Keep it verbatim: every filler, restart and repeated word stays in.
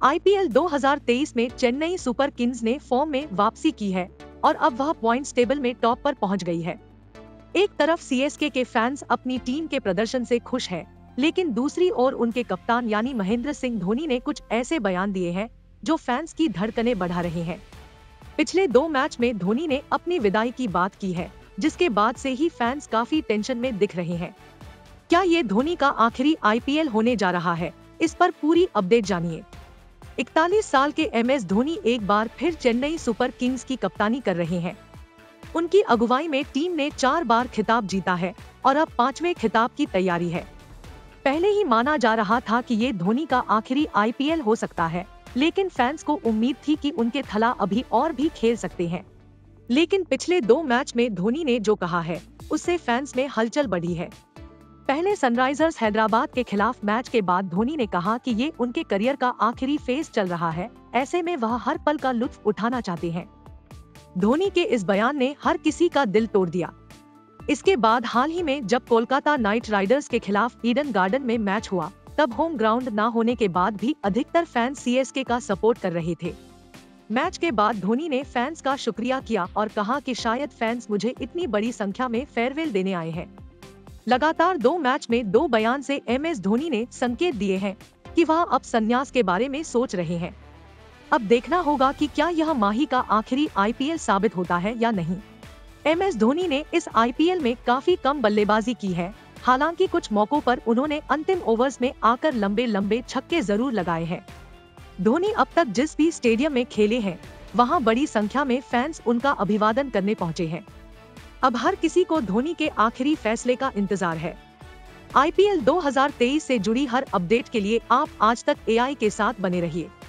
IPL दो हज़ार तेईस में चेन्नई सुपर किंग्स ने फॉर्म में वापसी की है और अब वह पॉइंट्स टेबल में टॉप पर पहुंच गई है। एक तरफ सीएसके के फैंस अपनी टीम के प्रदर्शन से खुश हैं, लेकिन दूसरी ओर उनके कप्तान यानी महेंद्र सिंह धोनी ने कुछ ऐसे बयान दिए हैं जो फैंस की धड़कनें बढ़ा रहे हैं। पिछले दो मैच में धोनी ने अपनी विदाई की बात की है, जिसके बाद से ही फैंस काफी टेंशन में दिख रहे हैं। क्या ये धोनी का आखिरी आईपीएल होने जा रहा है? इस पर पूरी अपडेट जानिए। इकतालीस साल के एम एस धोनी एक बार फिर चेन्नई सुपर किंग्स की कप्तानी कर रहे हैं। उनकी अगुवाई में टीम ने चार बार खिताब जीता है और अब पांचवें खिताब की तैयारी है। पहले ही माना जा रहा था कि ये धोनी का आखिरी आईपीएल हो सकता है, लेकिन फैंस को उम्मीद थी कि उनके थला अभी और भी खेल सकते हैं। लेकिन पिछले दो मैच में धोनी ने जो कहा है, उससे फैंस में हलचल बढ़ी है। पहले सनराइजर्स हैदराबाद के खिलाफ मैच के बाद धोनी ने कहा कि ये उनके करियर का आखिरी फेज चल रहा है, ऐसे में वह हर पल का लुत्फ उठाना चाहते हैं। धोनी के इस बयान ने हर किसी का दिल तोड़ दिया। इसके बाद हाल ही में जब कोलकाता नाइट राइडर्स के खिलाफ ईडन गार्डन में मैच हुआ, तब होम ग्राउंड न होने के बाद भी अधिकतर फैंस सीएसके का सपोर्ट कर रहे थे। मैच के बाद धोनी ने फैंस का शुक्रिया किया और कहा कि शायद फैंस मुझे इतनी बड़ी संख्या में फेयरवेल देने आए हैं। लगातार दो मैच में दो बयान से एम एस धोनी ने संकेत दिए हैं कि वह अब संन्यास के बारे में सोच रहे हैं। अब देखना होगा कि क्या यह माही का आखिरी आईपीएल साबित होता है या नहीं। एम एस धोनी ने इस आईपीएल में काफी कम बल्लेबाजी की है, हालांकि कुछ मौकों पर उन्होंने अंतिम ओवर्स में आकर लंबे लंबे छक्के जरूर लगाए हैं। धोनी अब तक जिस भी स्टेडियम में खेले हैं, वहां बड़ी संख्या में फैंस उनका अभिवादन करने पहुंचे हैं। अब हर किसी को धोनी के आखिरी फैसले का इंतजार है। आईपीएल दो हज़ार तेईस से जुड़ी हर अपडेट के लिए आप आज तक एआई के साथ बने रहिए।